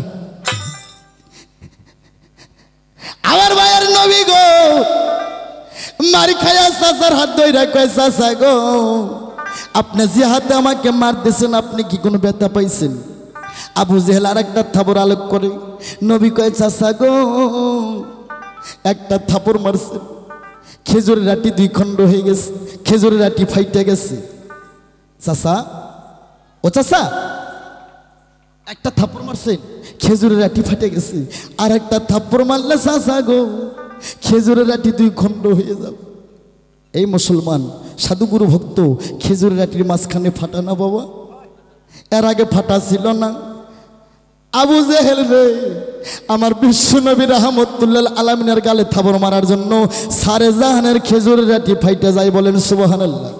আমার ভাইয়ের নবী গো, মার খায়া চাচার হাত ধইরা কয়, চাচা গো, আপনি যে হাতে আমাকে মার দিয়েছেন, আপনি কি কোনো ব্যথা পাইছেন? আবু জেহেল আর একটা থাপড় আলোক করে নবী কয়, চাচা গো, একটা থাপড় মারছেন, খেজুরের রাটি 2 খণ্ড হয়ে গেছে, খেজুরের রাটি ফাইটে গেছে। চাচা, ও চাচা, একটা থাপড় মারছেন, খেজুরের রাটি ফাটে গেছে, আর একটা থাপড় মারলে চাচা গো খেজুরের রাটি 2 খণ্ড হয়ে যাবে। এই মুসলমান সাধুগুরু ভক্ত, খেজুরের রাটির মাঝখানে ফাটা না বাবা, এর আগে ফাটা ছিল না। আবু জেহেল রে, আমার বিশ্ব নবী রাহমাতুল্লাহ আলামিনের গালে থাবর মারার জন্য সারে জাহানের খেজুরের রাটি ফাইটা যায়, বলেন সুবহানাল্লাহ।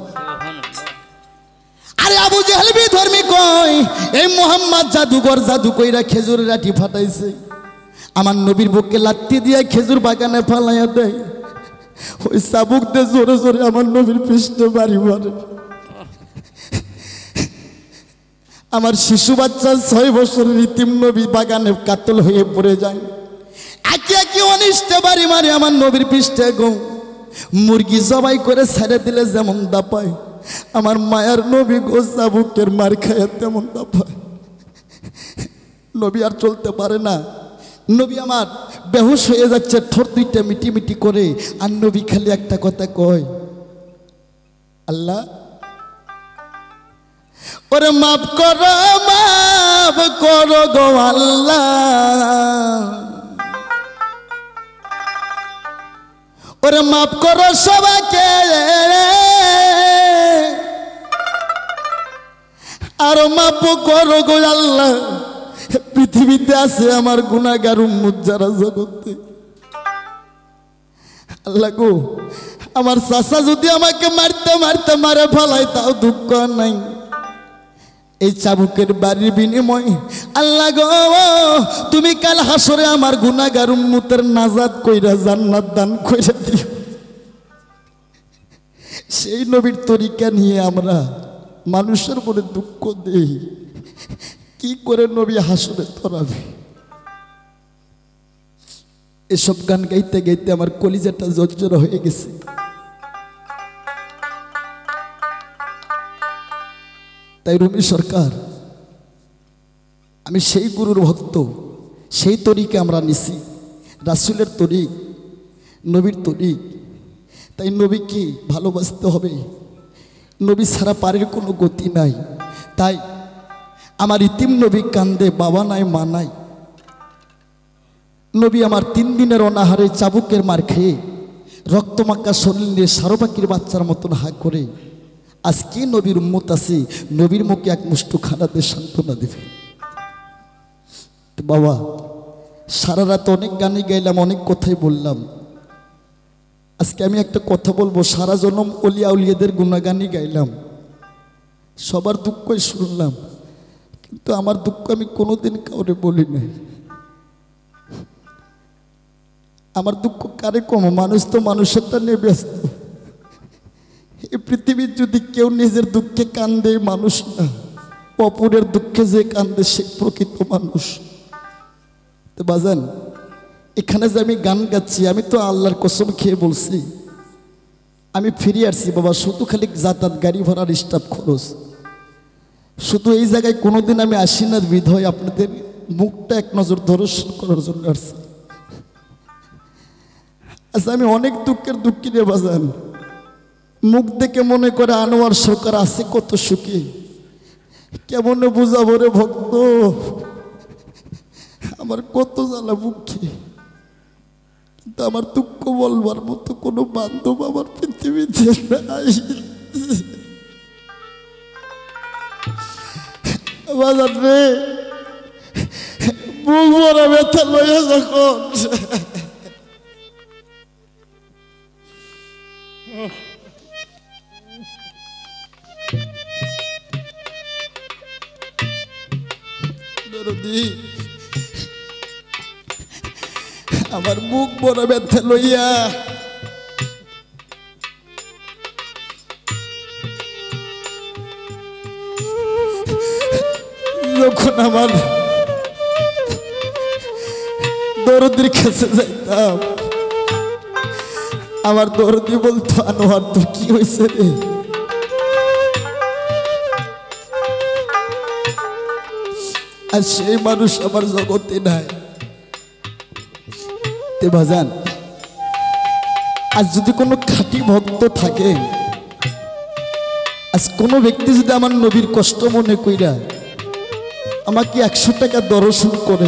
আরে আবু জেহেল বিধর্মী কয়, এই মোহাম্মদ জাদুঘর, জাদু কইরা খেজুরের রাটি ফাটাইছে, আমার নবীর বুকে লাত্তি দিয়ে খেজুর বাগানে ফালাইয়া দেয়। ওই চাবুক দিয়ে জোরে জোরে আমার নবীর পৃষ্ঠে বাড়ি মারে। আমার শিশু বাচ্চা 6 বছরের ইতিম নবী বাগানে কাতল হয়ে পড়ে যায়। একে একে অনিষ্টে বাড়ি মারে আমার নবীর পৃষ্ঠে গো। মুরগি জবাই করে ছেড়ে দিলে যেমন দাপায়, আমার মায়ার নবী গো চাবুকের মার খায় তেমন দাপায়। নবী আর চলতে পারে না, নবী আমার বেহুশ হয়ে যাচ্ছে, ঠোঁট 2টা মিটি মিটি করে, আর নবী খালি একটা কথা কয়, আল্লাহ ওরে মাফ করো গো আল্লাহ, ওরে মাফ করো সবাইকে, আর মাফ করো গো আল্লাহ, পৃথিবীতে আছে আমার গুনাহগার উম্মত যারা জগতে। আল্লাহ গো, আমার চাচা যদি আমাকে মারতে মারতে মারে ফেলায় তাও দুঃখ নাই, এই চাবুকের বাড়ির বিনিময় আল্লাহ গো তুমি কাল হাসরে আমার গুনাহগার উম্মতের নাজাত কইরা জান্নাত দান কইরা দিও। সেই নবীর তরিকা নিয়ে আমরা মানুষের মনে দুঃখ দেই, কি করে নবী হাসরে ধরাবে? এসব গান গাইতে গাইতে আমার কলিজাটা জর্জর হয়ে গেছে। তাই রুমি সরকার, আমি সেই গুরুর ভক্ত, সেই তরিকে আমরা নিছি, রাসূলের তরিক, নবীর তরিক। তাই নবীকে ভালোবাসতে হবে, নবী ছাড়া পারের কোনো গতি নাই। তাই আমার ইতিম নবী কান্দে, বাবা নাই মা নাই। নবী আমার 3 দিনের অনাহারে চাবুকের মার খেয়ে রক্তমাখা শরীর নিয়ে সারোপাকির বাচ্চার মতন হা করে আজকে নবীর উম্মত আছে, নবীর মুখে এক মুষ্টি খানা দিয়ে সান্ত্বনা দেবে। বাবা, সারা রাত অনেক গানই গাইলাম, অনেক কথাই বললাম। আজকে আমি একটা কথা বলবো, সারা জনম অলিয়া উলিয়াদের গুণাগানই গাইলাম, সবার দুঃখই শুনলাম, কিন্তু আমার দুঃখ আমি কোনোদিন কাউরে বলি নাই। আমার দুঃখ কারে কম? মানুষ তো মানুষেরটা নিয়ে ব্যস্ত। এই পৃথিবীর যদি কেউ নিজের দুঃখে কান্দে মানুষ না, অপরের দুঃখে যে কান্দে সে প্রকৃত মানুষ। তো বাজান, এখানে যে আমি গান গাচ্ছি, আমি তো আল্লাহর কসম খেয়ে বলছি, আমি ফিরে আসছি বাবা, শুধু খালি যাতায়াত গাড়ি ভাড়ার স্টাফ খরচ, শুধু এই জায়গায় কোনোদিন আমি আসি না বিধয় আপনাদের মুখটা এক নজর দর্শন করার জন্য আসছি। আচ্ছা আমি অনেক দুঃখী রে বাজান, মুখ দেখে মনে করে আনোয়ার সরকার আছে কত সুখী, কেমন বুঝাবো রে ভক্ত, আমার কত জ্বালা মুখে, কিন্তু আমার দুঃখ বলবার মতো কোনো বান্ধব আমার পৃথিবীতে নাই। বাজার রে বুক ভরা ব্যথা লইয়া যখন আমার মুখ বড় ব্যথা লইয়া যখন আমার দরদির কাছে যাইতাম, আমার দরদি বলতো আনোয়ার তোর কি হয়েছে রে? আর সেই মানুষ আমার জগতে নাই। তে বাজান, আজ যদি কোনো খাঁটি ভক্ত থাকে, আজ কোনো ব্যক্তি যদি আমার নবীর কষ্ট মনে কইরা আমাকে 100 টাকা দর্শন করে,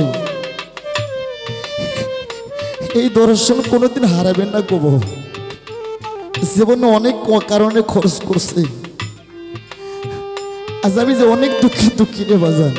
এই দর্শন কোনোদিন হারাবেন না গো। জীবনে অনেক কারণে খরচ করছে, আজ আমি যে অনেক দুঃখী রে বাজান।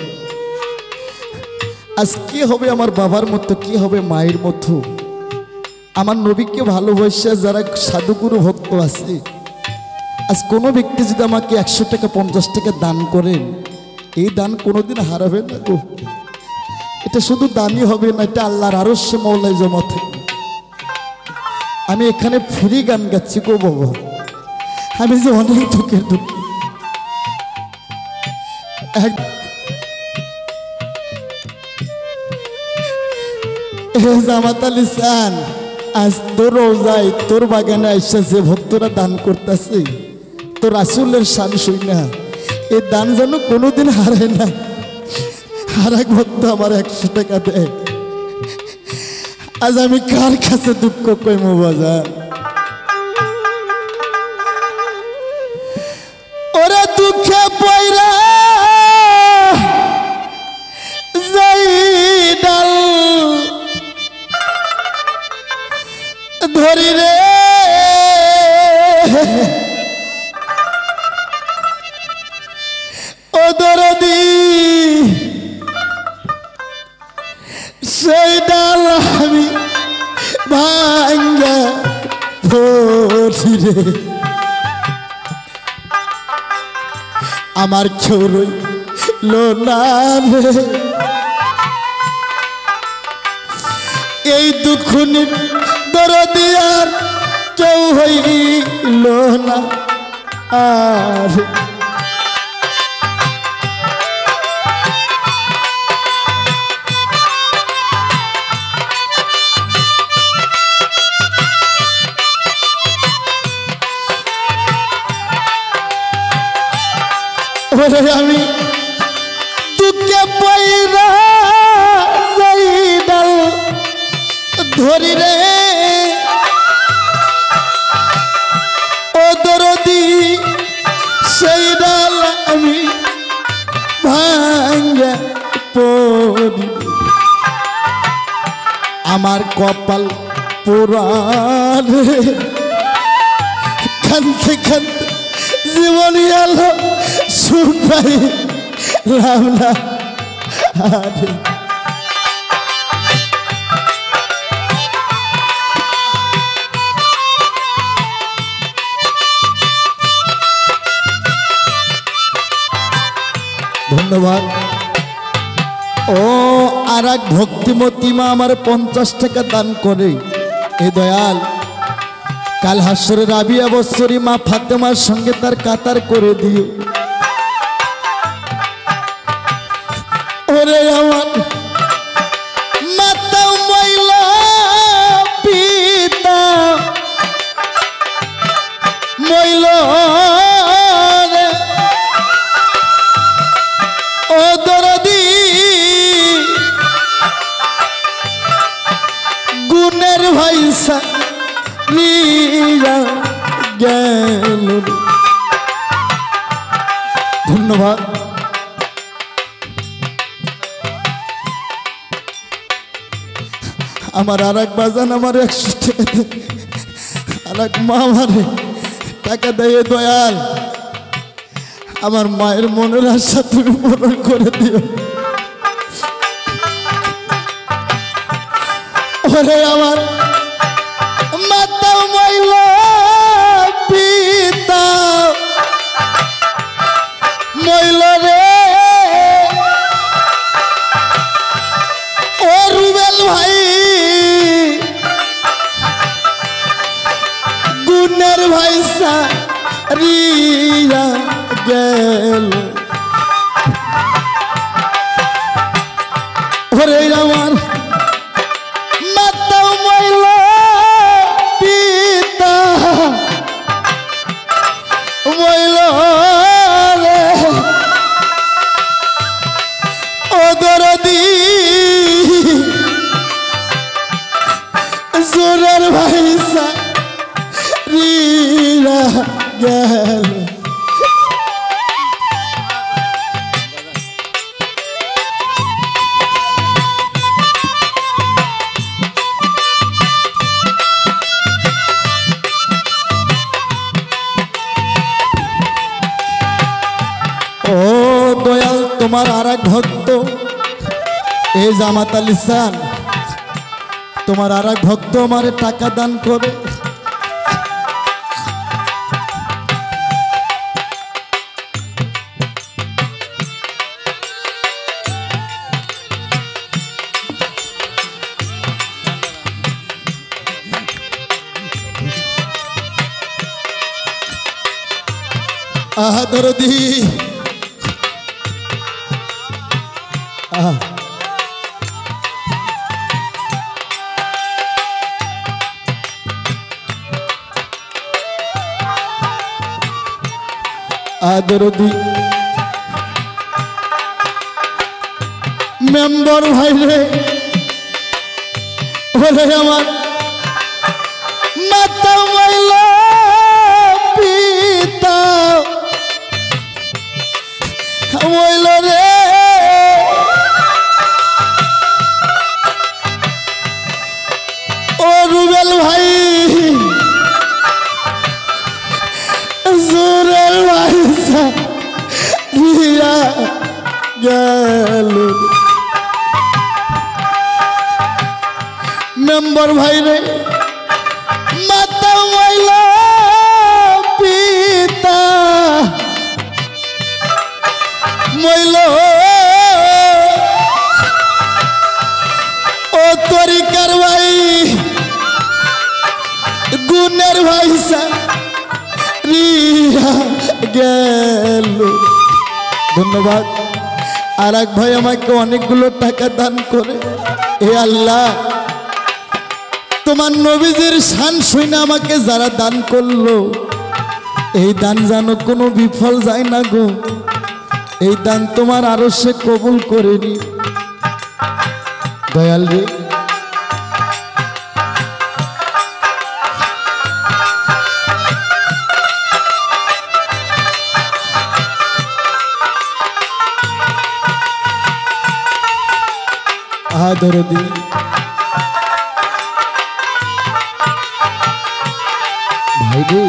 আজ কি হবে আমার বাবার মতো, কি হবে মায়ের মতো? আমার নবীকে ভালোবাসা যারা সাধুগুরু ভক্ত আছে, আজ কোনো ব্যক্তি যদি আমাকে 100 টাকা 50 টাকা দান করেন, এই দান কোনোদিন হারাবে না গো। এটা শুধু দানই হবে না, এটা আল্লাহর আরশে মওলায় জমা থাকে। আমি এখানে ফ্রি গান গাচ্ছি গো বাবা, আমি যে অনেক দুঃখী। জামাত আলী চান, আজ তোর রোজায় তোর বাগানে আইসা যে ভক্তরা দান করতেছে, তোর রাসূলের শান শুই না, এই দান যেন কোনোদিন হারায় না। আর এক ভক্ত আমার 100 টাকা দেয়, আজ আমি কার কাছে দুঃখ কইমু বাজার? ওরে দুঃখে পয়রা যাই ডাল ধরি রে, ও দরদি সেই ডাল আমি ভাঙ্গা ধরি রে, আমার কেউ রইল না রে, এই দুঃখনির দরদি আর কেউ হইল না আর। আমি দুঃখে পয়রা যাই ডাল ধরি রে, ও দরদি সেই ডাল আমি ভাঙ্গা পড়ি, আমার কপাল পুরাণ কানতে কানতে জীবন এলো সুখ পাই রামলা। ধন্যবাদ। ও আর এক ভক্তিমতী মা আমার 50 টাকা দান করে, এ দয়াল কাল হাসরে রাবিয়া বৎসরী মা ফাতেমার সঙ্গে তার কাতার করে দিও। ওরে আমার মাতা ময়লা পিতা ময়ল ও দরদি রিয়া গেল। ধন্যবাদ। আমার আর এক বাজান আমার 100 টাকা দেয়, আর এক মা আমারে টাকা দেয়। দয়াল আমার মায়ের মনের আশা তুমি পূরণ করে দিও। ওরে আমার মাতা মইলা পিতা মইল রে, ও রুবেল ভাই গুণের ভাই সারিয়া গেল। ওরে আমার মাতা মইলা পিতা মইল রে, ও দরদি জোরের ভাই সারিয়া গেল। ও দয়াল তোমার আর এক ভক্ত এই জামাত আলী সান, তোমার আর এক ভক্ত আমারে টাকা দান করে। আহা দরদি আদরদি মেম্বার ভাই রে, বলে আমার মাতা মইলা পিতা মইল রে, ও রুবেল ভাই জোরের ভাই সারিয়া গেল। মেম্বার ভাই রে মাতা মইলা পিতা মইল, ও তরিকার ভাই গুণের ভাই সারিয়া গেল। ধন্যবাদ। আর এক ভাই আমাকে অনেকগুলো টাকা দান করে। এ আল্লাহ তোমার নবীজির শান শুনে আমাকে যারা দান করলো, এই দান যেন কোনো বিফল যায় না গো। এই দান তোমার আরো সে কবুল করেনি দয়াল রে। আদরদি ভাই রে,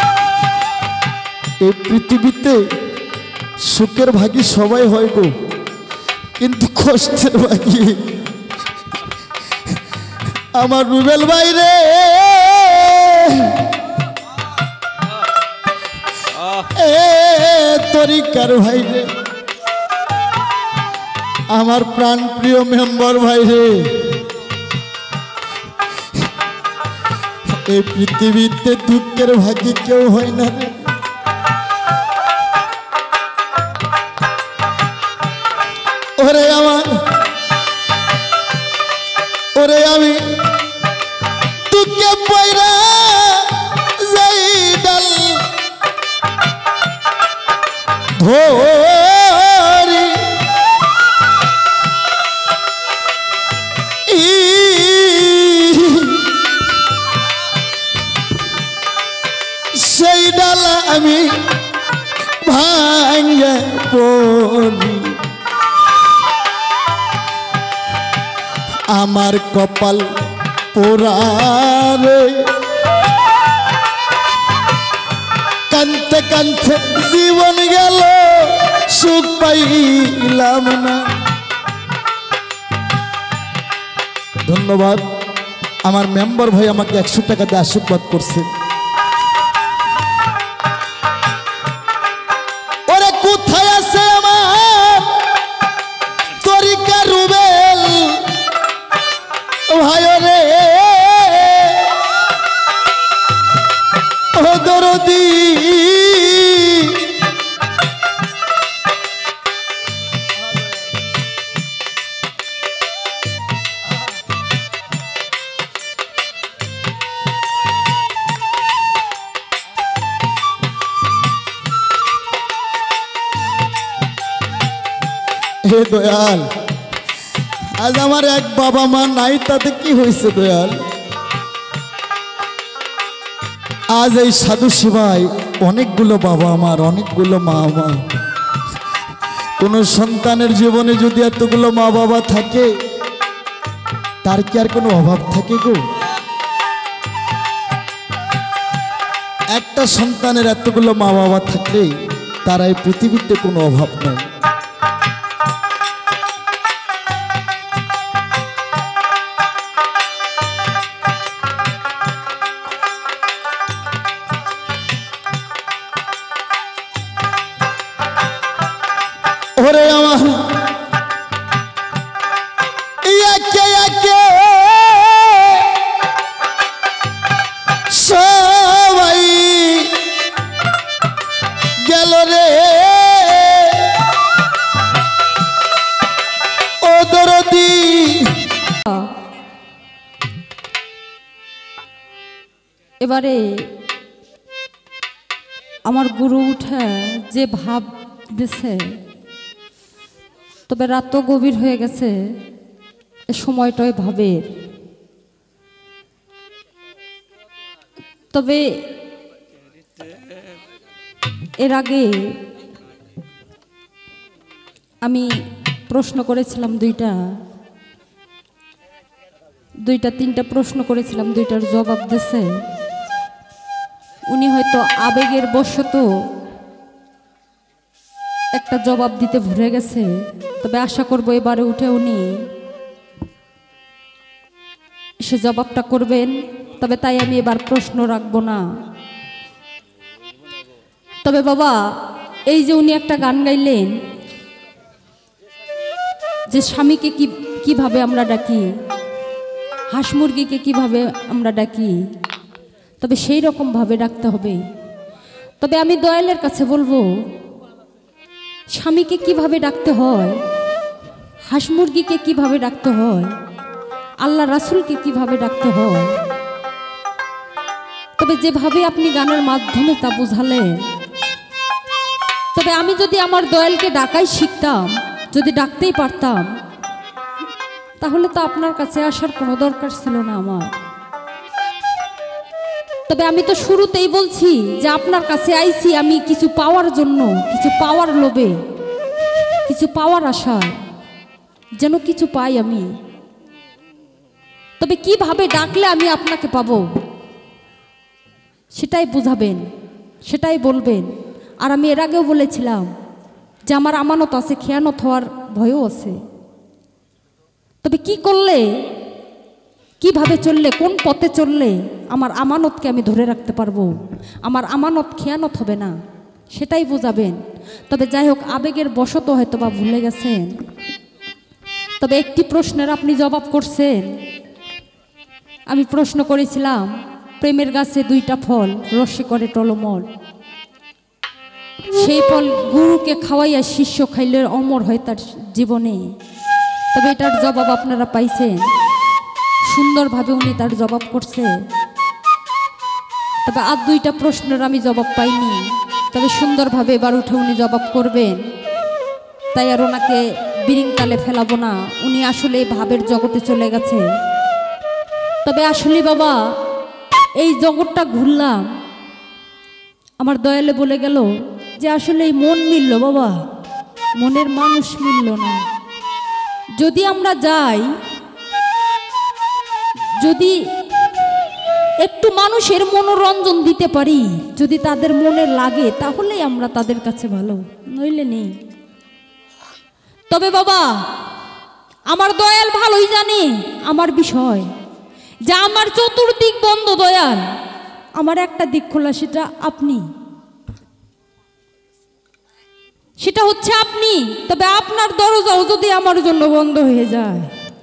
এই পৃথিবীতে সুখের ভাগী সবাই হয় গো, কিন্তু কষ্টের ভাগী আমার রুবেল ভাই রে। এ তরিকার ভাই রে, আমার প্রাণ প্রিয় মেম্বার ভাই রে, এই পৃথিবীতে দুঃখের ভাগী কেউ হয় না রে। ওরে আমার, ওরে আমি দুঃখে পয়রা যাই ডাল ধরি, আমি ভাঙ্গে পড়ি আমার কপাল পোড়া রে কানতে কানতে জীবন গেল সুখ পাইলাম না। ধন্যবাদ আমার মেম্বার ভাই আমাকে 100 টাকা দিয়ে আশীর্বাদ করছে। ওরে কোথায় আছে আমার তরিকা রুবেল ভাই রে ও দরদি হে দয়াল আজ আমার এক বাবা মা নাই তাতে কি হয়েছে দয়াল আজ এই সাধু সেবায় অনেকগুলো বাবা আমার অনেকগুলো মা আমার কোন সন্তানের জীবনে যদি এতগুলো মা বাবা থাকে তার কি আর কোনো অভাব থাকে গো একটা সন্তানের এতগুলো মা বাবা থাকলে তার এই পৃথিবীতে কোনো অভাব নাই। ওরে আমার একে একে সবাই গেল রে ও দরদি এবারে আমার গুরু উঠে যে ভাব দিছে তবে রাত তো গভীর হয়ে গেছে এ সময়টাই ভাবের তবে এর আগে আমি প্রশ্ন করেছিলাম দুইটা তিনটা প্রশ্ন করেছিলাম দুইটার জবাব দিছে উনি হয়তো আবেগের বশত একটা জবাব দিতে ভুলে গেছে তবে আশা করব এবারে উঠে উনি সে জবাবটা করবেন তবে তাই আমি এবার প্রশ্ন রাখবো না। তবে বাবা এই যে উনি একটা গান গাইলেন যে স্বামীকে কিভাবে আমরা ডাকি হাঁস মুরগিকে কিভাবে আমরা ডাকি তবে সেই রকম ভাবে ডাকতে হবে। তবে আমি দয়ালের কাছে বলবো স্বামীকে কিভাবে ডাকতে হয় হাঁস মুরগিকে কিভাবে ডাকতে হয় আল্লাহ রাসূলকে কিভাবে ডাকতে হয় তবে যেভাবে আপনি গানের মাধ্যমে তা বুঝালেন তবে আমি যদি আমার দয়ালকে ডাকাই শিখতাম যদি ডাকতেই পারতাম তাহলে তো আপনার কাছে আসার কোনো দরকার ছিল না আমার। তবে আমি তো শুরুতেই বলছি যে আপনার কাছে আইছি আমি কিছু পাওয়ার জন্য কিছু পাওয়ার লোভে কিছু পাওয়ার আশায় যেন কিছু পাই আমি। তবে কিভাবে ডাকলে আমি আপনাকে পাবো সেটাই বুঝাবেন সেটাই বলবেন। আর আমি এর আগেও বলেছিলাম যে আমার আমানত আছে খেয়ানত হওয়ার ভয়ও আছে তবে কি করলে কিভাবে চললে কোন পথে চললে আমার আমানতকে আমি ধরে রাখতে পারবো আমার আমানত খেয়ানত হবে না সেটাই বোঝাবেন। তবে যাই হোক আবেগের বশত হয়তো বা ভুলে গেছেন তবে একটি প্রশ্নের আপনি জবাব করছেন। আমি প্রশ্ন করেছিলাম প্রেমের গাছে দুইটা ফল রসে করে টলমল সেই ফল গুরুকে খাওয়াইয়া শিষ্য খাইলে অমর হয় তার জীবনে। তবে এটার জবাব আপনারা পাইছেন সুন্দরভাবে উনি তার জবাব করছে। তবে আর দুইটা প্রশ্নের আমি জবাব পাইনি তবে সুন্দরভাবে এবার উঠে উনি জবাব করবেন তাই আর ওনাকে বিরিংতালে ফেলাবো না উনি আসলে ভাবের জগতে চলে গেছে। তবে আসলে বাবা এই জগৎটা ঘুরলাম আমার দয়ালে বলে গেল যে আসলে এই মন মিলল বাবা, মনের মানুষ মিলল না। যদি আমরা যাই, যদি একটু মানুষের মনোরঞ্জন দিতে পারি, যদি তাদের মনে লাগে, তাহলেই আমরা তাদের কাছে ভালো, নইলে নেই। তবে বাবা আমার দয়াল ভালোই জানে আমার বিষয়, যে আমার চতুর্দিক বন্ধ দয়াল, আমার একটা দিক খোলা, সেটা আপনি, সেটা হচ্ছে আপনি। তবে আপনার দরজাও যদি আমার জন্য বন্ধ হয়ে যায়,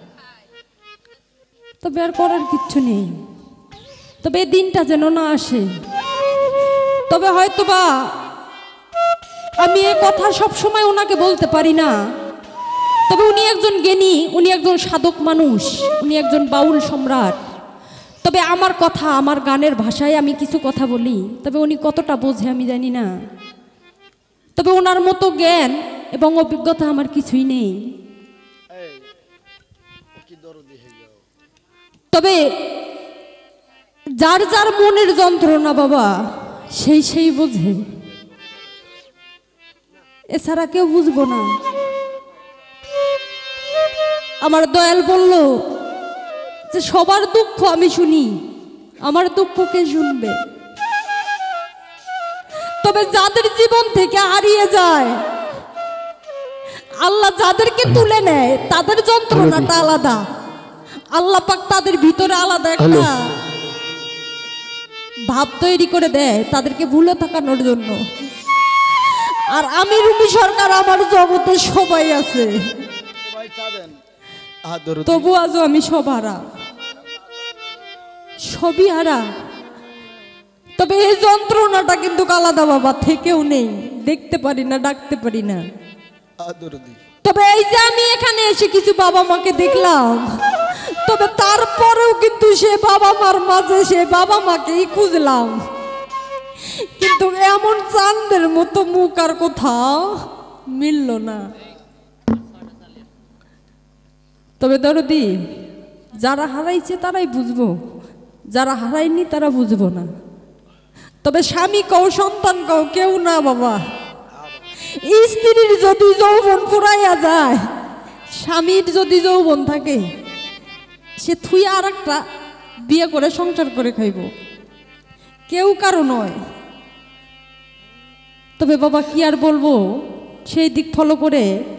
তবে আর করার কিচ্ছু নেই। তবে এই দিনটা যেন না আসে। তবে হয়তোবা আমি এ কথা সব সময় ওনাকে বলতে পারি না, তবে উনি একজন জ্ঞানী, উনি একজন সাধক মানুষ, উনি একজন বাউল সম্রাট। তবে আমার কথা, আমার গানের ভাষায় আমি কিছু কথা বলি, তবে উনি কতটা বোঝে আমি জানি না। তবে ওনার মতো জ্ঞান এবং অভিজ্ঞতা আমার কিছুই নেই। তবে যার যার মনের যন্ত্রণা বাবা, সেই বোঝে, এছাড়া কেউ বুঝবো না। আমার দয়াল বলল যে সবার দুঃখ আমি শুনি, আমার দুঃখ কে শুনবে? তবে যাদের জীবন থেকে হারিয়ে যায়, আল্লাহ যাদেরকে তুলে নেয়, তাদের যন্ত্রণাটা আলাদা। আল্লাহ পাক তাদের ভিতরে আলাদা একটা ভাব তৈরি করে দেয় তাদেরকে ভুলে থাকানোর জন্য। আর আমি রুমি সরকার, আমার জগতে সবাই আছে, তবু আজও আমি সব হারা, সবই হারা। তবে এই যন্ত্রণাটা কিন্তু আলাদা বাবা, থেকেও নেই, দেখতে পারি না, ডাকতে পারি না। তবে এই যে আমি এখানে এসে কিছু বাবা মাকে দেখলাম, তবে তারপরেও কিন্তু সে বাবা মার মাঝে সে বাবা মাকেই খুঁজলাম, কিন্তু এমন চাঁদের মতো মুখ আর কোথাও মিলল না। তবে দরদি, যারা হারাইছে তারাই বুঝবো, যারা হারায়নি তারা বুঝবো না। তবে স্বামী কও, সন্তান কও, কেউ না বাবা। স্ত্রীর যদি যৌবন ফুরাইয়া যায়, স্বামীর যদি যৌবন থাকে, সে থুইয়া আর একটা বিয়ে করে সংসার করে খাইব, কেউ কারো নয়। তবে বাবা কি আর বলবো, সেই দিক ফলো করে